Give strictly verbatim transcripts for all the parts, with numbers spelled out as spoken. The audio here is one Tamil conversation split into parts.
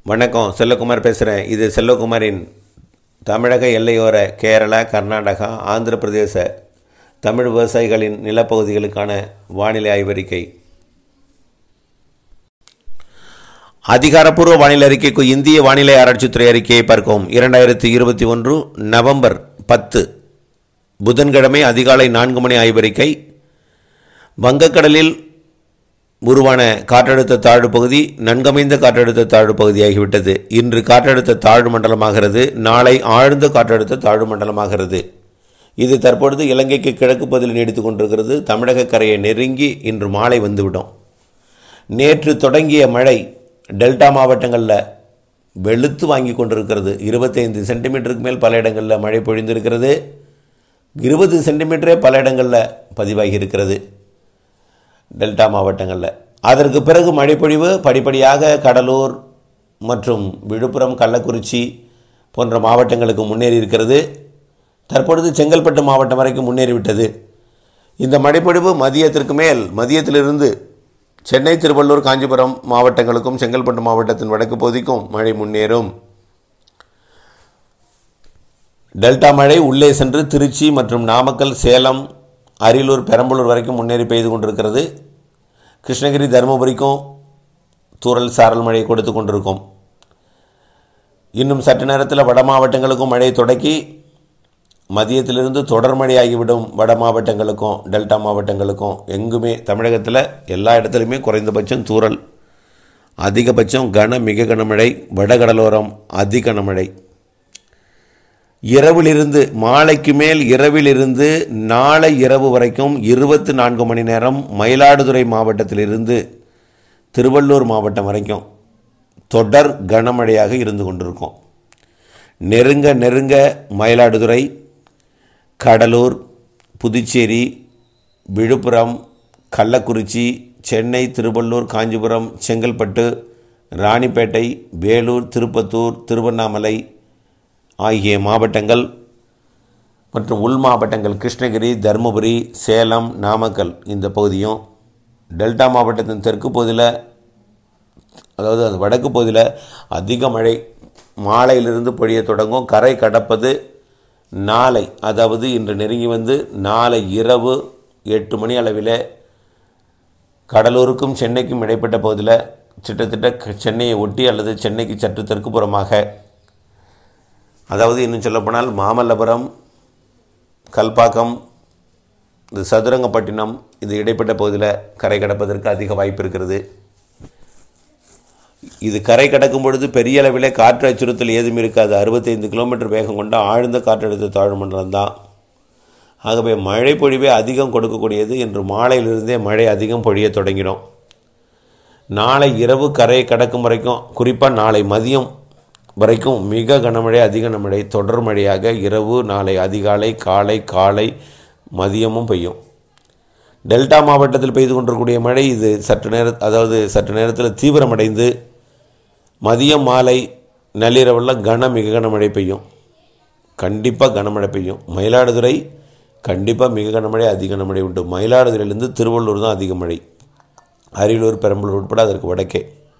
வணக்கம், செல்வகுமார் பேசுகிறேன். இது செல்வகுமாரின் தமிழக எல்லையோர கேரளா, கர்நாடகா, ஆந்திர பிரதேச தமிழ் விவசாயிகளின் நிலப்பகுதிகளுக்கான வானிலை ஆய்வறிக்கை. அதிகாரப்பூர்வ வானிலை அறிக்கைக்கு இந்திய வானிலை ஆராய்ச்சித்துறை அறிக்கையை பார்க்கவும். இரண்டாயிரத்தி இருபத்தி ஒன்று நவம்பர் பத்து புதன்கிழமை அதிகாலை நான்கு மணி ஆய்வறிக்கை. வங்கக்கடலில் உருவான காற்றழுத்த தாழ்வு பகுதி நன்கமைந்த காற்றழுத்த தாழ்வு பகுதியாகிவிட்டது. இன்று காற்றழுத்த தாழ்வு மண்டலமாகிறது. நாளை ஆழ்ந்த காற்றழுத்த தாழ்வு மண்டலமாகிறது. இது தற்பொழுது இலங்கைக்கு கிழக்கு பகுதியில் நீடித்து கொண்டிருக்கிறது. தமிழக கரையை நெருங்கி இன்று மாலை வந்துவிடும். நேற்று தொடங்கிய மழை டெல்டா மாவட்டங்களில் வெளுத்து வாங்கி கொண்டிருக்கிறது. இருபத்தைந்து சென்டிமீட்டருக்கு மேல் பல இடங்களில் மழை பொழிந்திருக்கிறது. இருபது சென்டிமீட்டரே பல இடங்களில் பதிவாகி இருக்கிறது டெல்டா மாவட்டங்களில். அதற்கு பிறகு மழைப்பொழிவு படிப்படியாக கடலூர் மற்றும் விழுப்புரம், கள்ளக்குறிச்சி போன்ற மாவட்டங்களுக்கு முன்னேறி இருக்கிறது. தற்பொழுது செங்கல்பட்டு மாவட்டம் வரைக்கும் முன்னேறிவிட்டது. இந்த மழைப்பொழிவு மதியத்திற்கு மேல் மதியத்திலிருந்து சென்னை, திருவள்ளூர், காஞ்சிபுரம் மாவட்டங்களுக்கும் செங்கல்பட்டு மாவட்டத்தின் வடக்கு பகுதிக்கும் மழை முன்னேறும். டெல்டா மழை உள்ளே சென்று திருச்சி மற்றும் நாமக்கல், சேலம், அரியலூர், பெரம்பலூர் வரைக்கும் முன்னேறி பெய்து கொண்டிருக்கிறது. கிருஷ்ணகிரி, தருமபுரிக்கும் தூறல் சாரல் மழை கொடுத்து கொண்டிருக்கும். இன்னும் சற்று நேரத்தில் வட மாவட்டங்களுக்கும் மழை தொடக்கி மதியத்திலிருந்து தொடர் மழையாகிவிடும். வட மாவட்டங்களுக்கும் டெல்டா மாவட்டங்களுக்கும் எங்குமே தமிழகத்தில் எல்லா இடத்துலையுமே குறைந்தபட்சம் தூறல், அதிகபட்சம் கன மிக கனமழை. வடகடலோரம் அதி கனமழை. இரவிலிருந்து மாலைக்கு மேல் இரவிலிருந்து நாளை இரவு வரைக்கும் இருபத்தி நான்கு மணி நேரம் மயிலாடுதுறை மாவட்டத்திலிருந்து திருவள்ளூர் மாவட்டம் வரைக்கும் தொடர் கனமழையாக இருந்து கொண்டிருக்கும். நெருங்க நெருங்க மயிலாடுதுறை, கடலூர், புதுச்சேரி, விழுப்புரம், கள்ளக்குறிச்சி, சென்னை, திருவள்ளூர், காஞ்சிபுரம், செங்கல்பட்டு, ராணிப்பேட்டை, வேலூர், திருப்பத்தூர், திருவண்ணாமலை ஆகிய மாவட்டங்கள் மற்றும் உள் மாவட்டங்கள் கிருஷ்ணகிரி, தருமபுரி, சேலம், நாமக்கல் இந்த பகுதியும், டெல்டா மாவட்டத்தின் தெற்கு பகுதியில் அதாவது அந்த வடக்கு பகுதியில் அதிக மழை மாலையிலிருந்து பொழிய தொடங்கும். கரை கடப்பது நாளை, அதாவது இன்று நெருங்கி வந்து நாளை இரவு எட்டு மணி அளவில் கடலூருக்கும் சென்னைக்கும் இடைப்பட்ட பகுதியில் கிட்டத்தட்ட சென்னையை ஒட்டி அல்லது சென்னைக்கு சற்று தெற்கு புறமாக, அதாவது இன்னும் சொல்லப்போனால் மாமல்லபுரம், கல்பாக்கம், இந்த சதுரங்கப்பட்டினம் இது இடைப்பட்ட பகுதியில் கரை கடப்பதற்கு அதிக வாய்ப்பு இருக்கிறது. இது கரை கடக்கும் பொழுது பெரிய அளவிலே காற்று அச்சுறுத்தல் ஏதும் இருக்காது. அறுபத்தைந்து கிலோமீட்டர் வேகம் கொண்ட ஆழ்ந்த காற்றழுத்த தாழ்வு மண்டலம் தான். ஆகவே மழை பொழிவே அதிகம் கொடுக்கக்கூடியது. இன்று மாலையிலிருந்தே மழை அதிகம் பொழிய தொடங்கிடும். நாளை இரவு கரை கடக்கும் வரைக்கும், குறிப்பாக நாளை மதியம் வரைக்கும் மிக கனமழை, அதிக கனமழை, தொடர் மழையாக இரவு, நாளை அதிகாலை, காலை, காலை மதியமும் பெய்யும். டெல்டா மாவட்டத்தில் பெய்து கொண்டிருக்கக்கூடிய மழை இது சற்று நேர அதாவது சற்று நேரத்தில் தீவிரமடைந்து மதியம், மாலை, நள்ளிரவில் கன மிக கனமழை பெய்யும். கண்டிப்பாக கனமழை பெய்யும். மயிலாடுதுறை கண்டிப்பாக மிக கனமழை, அதிக கனமழை உண்டு. மயிலாடுதுறையிலிருந்து திருவள்ளூர் தான் அதிக மழை. அரியலூர், பெரம்பலூர் உட்பட அதற்கு வடக்கே.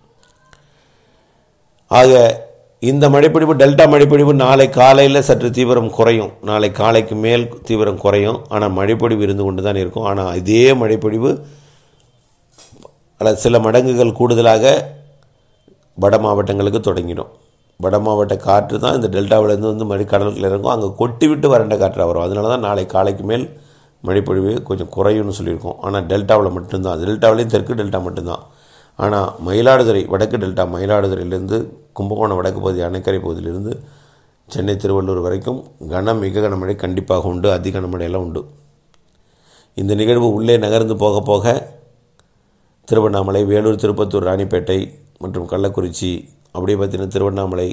ஆக இந்த மழைப்பொழிவு, டெல்டா மழைப்பொழிவு நாளை காலையில் சற்று தீவிரம் குறையும். நாளை காலைக்கு மேல் தீவிரம் குறையும். ஆனால் மழைப்பொழிவு இருந்து கொண்டு தான் இருக்கும். ஆனால் இதே மழைப்பொழிவு அல்லது சில மடங்குகள் கூடுதலாக வட மாவட்டங்களுக்கு தொடங்கிடும். வட மாவட்ட காற்று தான் இந்த டெல்டாவிலேருந்து வந்து மழை கடலுக்குள்ள இறங்கும். அங்கே கொட்டி விட்டு வறண்ட காற்றாக வரும். அதனால தான் நாளை காலைக்கு மேல் மழைப்பொழிவு கொஞ்சம் குறையும்னு சொல்லியிருக்கோம். ஆனால் டெல்டாவில் மட்டும்தான், டெல்டாவிலேயும் தெற்கு டெல்டா மட்டும்தான். ஆனால் மயிலாடுதுறை, வடக்கு டெல்டா மயிலாடுதுறையிலிருந்து கும்பகோணம் வடக்கு பகுதி அணைக்கரை பகுதியிலிருந்து சென்னை, திருவள்ளூர் வரைக்கும் கனம் மிக கனமழை கண்டிப்பாக உண்டு. அதிக கனமழையெல்லாம் உண்டு. இந்த நிகழ்வு உள்ளே நகர்ந்து போக போக திருவண்ணாமலை, வேலூர், திருப்பத்தூர், ராணிப்பேட்டை மற்றும் கள்ளக்குறிச்சி, அப்படியே பார்த்தீங்கன்னா திருவண்ணாமலை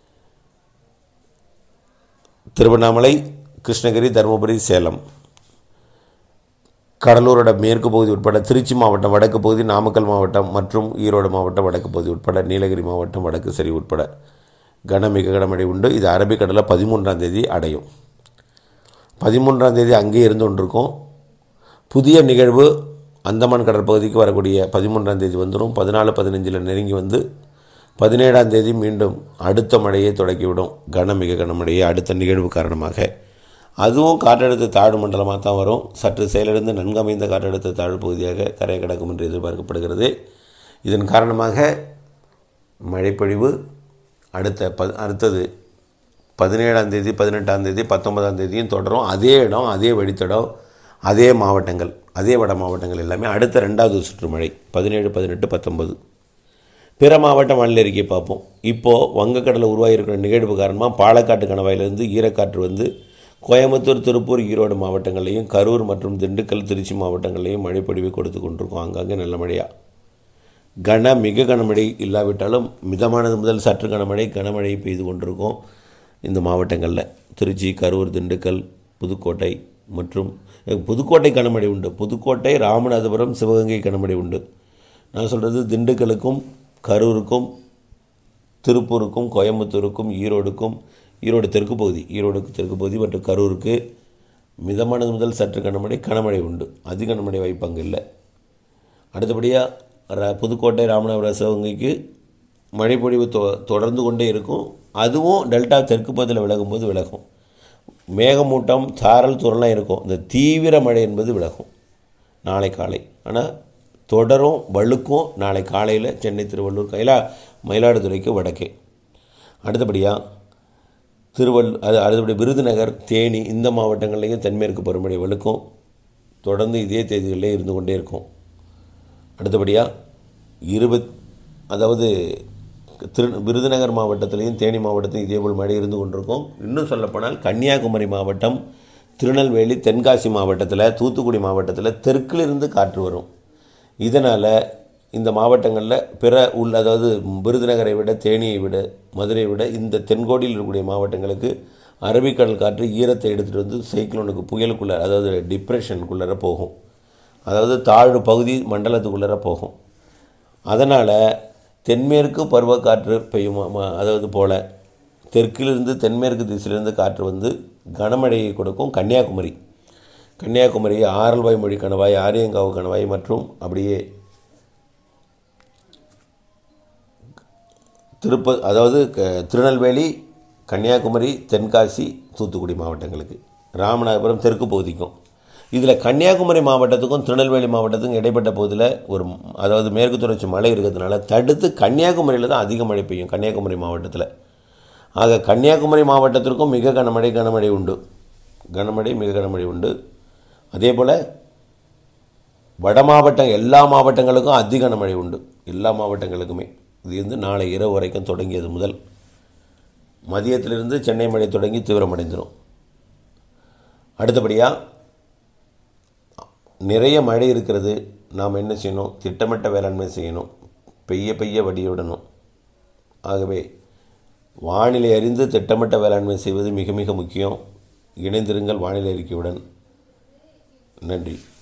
திருவண்ணாமலை கிருஷ்ணகிரி, தருமபுரி, சேலம், கடலூரோட மேற்கு பகுதி உட்பட திருச்சி மாவட்டம் வடக்கு பகுதி, நாமக்கல் மாவட்டம் மற்றும் ஈரோடு மாவட்டம் வடக்கு பகுதி உட்பட நீலகிரி மாவட்டம் வடக்கு சரி உட்பட கன மிக கனமழை உண்டு. இது அரபிக்கடலில் பதிமூன்றாம் தேதி அடையும். பதிமூன்றாம் தேதி அங்கேயே இருந்து கொண்டிருக்கும். புதிய நிகழ்வு அந்தமான் கடற்பகுதிக்கு வரக்கூடிய பதிமூன்றாம் தேதி வந்துடும். பதினாலு பதினஞ்சில் நெருங்கி வந்து பதினேழாம் தேதி மீண்டும் அடுத்த மழையை தொடக்கிவிடும். கன மிக கனமழையை அடுத்த நிகழ்வு காரணமாக. அதுவும் காற்றழுத்த தாழ்வு மண்டலமாக தான் வரும். சற்று செயலிழந்து நன்கமைந்த காற்றழுத்த தாழ்வு பகுதியாக கரை கடக்கும் என்று எதிர்பார்க்கப்படுகிறது. இதன் காரணமாக மழைப்பொழிவு அடுத்த ப அடுத்தது பதினேழாம் தேதி பதினெட்டாம் தேதி பத்தொன்பதாம் தேதியும் தொடரும். அதே இடம், அதே வழித்தடம், அதே மாவட்டங்கள், அதே வட மாவட்டங்கள் எல்லாமே அடுத்த ரெண்டாவது சுற்று மழை பதினேழு பதினெட்டு பத்தொன்பது. பிற மாவட்ட வானிலை அறிக்கையை பார்ப்போம். இப்போது வங்கக்கடலில் உருவாகியிருக்கிற நிகழ்வு காரணமாக பாலக்காட்டு கணவாயிலிருந்து ஈரக்காற்று வந்து கோயம்புத்தூர், திருப்பூர், ஈரோடு மாவட்டங்களையும் கரூர் மற்றும் திண்டுக்கல், திருச்சி மாவட்டங்களையும் மழைப்பொழிவை கொடுத்து கொண்டிருக்கும். ஆங்காங்கே நல்ல மழையாக கன மிக கனமழை இல்லாவிட்டாலும் மிதமானது முதல் சற்று கனமழை கனமழை பெய்து கொண்டிருக்கும் இந்த மாவட்டங்களில். திருச்சி, கரூர், திண்டுக்கல், புதுக்கோட்டை மற்றும் புதுக்கோட்டை கனமழை உண்டு. புதுக்கோட்டை, ராமநாதபுரம், சிவகங்கை கனமழை உண்டு. நான் சொல்கிறது திண்டுக்கலுக்கும் கரூருக்கும் திருப்பூருக்கும் கோயம்புத்தூருக்கும் ஈரோடுக்கும், ஈரோடு தெற்கு பகுதி, ஈரோடுக்கு தெற்கு பகுதி மற்றும் கரூருக்கு மிதமானது முதல் சற்று கனமழை கனமழை உண்டு. அதிக கனமழை வாய்ப்பு அங்கே இல்லை. அடுத்தபடியாக புதுக்கோட்டை, ராமநாதபுரம், சிவகங்கைக்கு மழைப்பொழிவு தொ தொடர்ந்து கொண்டே இருக்கும். அதுவும் டெல்டா தெற்கு பகுதியில் விலகும்போது விலகும். மேகமூட்டம், சாரல் தூரலாம் இருக்கும். இந்த தீவிர மழை என்பது விலகும் நாளை காலை. ஆனால் தொடரும், வழுக்கும் நாளை காலையில் சென்னை, திருவள்ளூர், கைலா மயிலாடுதுறைக்கு வடக்கே. அடுத்தபடியாக திருவள் அது அடுத்தபடி விருதுநகர், தேனி இந்த மாவட்டங்கள்லேயும் தென்மேற்கு பருவமழை வழுக்கும். தொடர்ந்து இதே தேதிகளிலே இருந்து கொண்டே இருக்கும். அடுத்தபடியாக இருபத் அதாவது திரு விருதுநகர் மாவட்டத்திலையும் தேனி மாவட்டத்திலையும் இதேபோல் மழை இருந்து கொண்டிருக்கும். இன்னும் சொல்லப்போனால் கன்னியாகுமரி மாவட்டம், திருநெல்வேலி, தென்காசி மாவட்டத்தில், தூத்துக்குடி மாவட்டத்தில் தெற்கிலிருந்து காற்று வரும். இதனால் இந்த மாவட்டங்களில் பிற உள் அதாவது விருதுநகரை விட, தேனியை விட, மதுரையை விட இந்த தென்கோடியில் இருக்கக்கூடிய மாவட்டங்களுக்கு அரபிக்கடல் காற்று ஈரத்தை எடுத்துகிட்டு வந்து சைக்ளோனுக்கு புயலுக்குள்ளே அதாவது டிப்ரெஷனுக்குள்ளே போகும். அதாவது தாழ்வு பகுதி மண்டலத்துக்குள்ளே போகும். அதனால் தென்மேற்கு பருவக்காற்று பெய்யும். அதாவது போல் தெற்கிலிருந்து தென்மேற்கு திசையிலிருந்து காற்று வந்து கனமழையை கொடுக்கும். கன்னியாகுமரி கன்னியாகுமரி ஆரல்வாய் மொழி கணவாய், ஆரியங்காவு கணவாய் மற்றும் அப்படியே திருப்ப அதாவது திருநெல்வேலி, கன்னியாகுமரி, தென்காசி, தூத்துக்குடி மாவட்டங்களுக்கு, ராமநாதபுரம் தெற்கு பகுதிக்கும். இதில் கன்னியாகுமரி மாவட்டத்துக்கும் திருநெல்வேலி மாவட்டத்துக்கும் இடைப்பட்ட பகுதியில் ஒரு அதாவது மேற்கு தொடர்ச்சி மலை இருக்கிறதுனால தடுத்து கன்னியாகுமரியில் தான் அதிக மழை பெய்யும். கன்னியாகுமரி மாவட்டத்தில் ஆக கன்னியாகுமரி மாவட்டத்திற்கும் மிக கனமழை கனமழை உண்டு. கனமழை மிக கனமழை உண்டு. அதே போல் வட மாவட்டம் எல்லா மாவட்டங்களுக்கும் அதிக கனமழை உண்டு. எல்லா மாவட்டங்களுக்குமே. இது வந்து நாளை இரவு வரைக்கும் தொடங்கியது முதல் மதியத்திலிருந்து சென்னை மழை தொடங்கி தீவிரமடைந்துடும். அடுத்தபடியாக நிறைய மழை இருக்கிறது. நாம் என்ன செய்யணும்? திட்டமிட்ட வேளாண்மை செய்யணும். பெய்ய பெய்ய வடிவிடணும். ஆகவே வானிலை அறிந்து திட்டமிட்ட வேளாண்மை செய்வது மிக மிக முக்கியம். இணைந்திருங்கள் வானிலை அறிக்கையுடன். நன்றி.